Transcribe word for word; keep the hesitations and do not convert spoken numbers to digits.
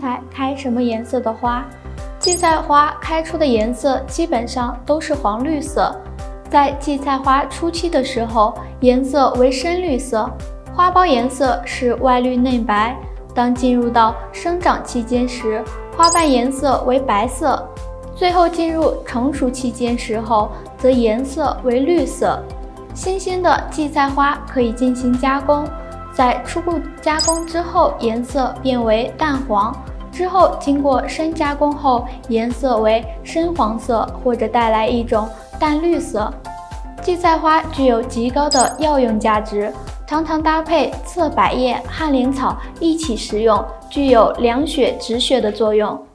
菜开什么颜色的花。荠菜花开出的颜色基本上都是黄绿色，在荠菜花初期的时候，颜色为深绿色，花苞颜色是外绿内白。当进入到生长期间时，花瓣颜色为白色，最后进入成熟期间时候，则颜色为绿色。新鲜的荠菜花可以进行加工，在初步加工之后，颜色变为淡黄，之后经过深加工后，颜色为深黄色或者带来一种淡绿色。荠菜花具有极高的药用价值，常常搭配侧柏叶、旱莲草一起食用，具有凉血止血的作用。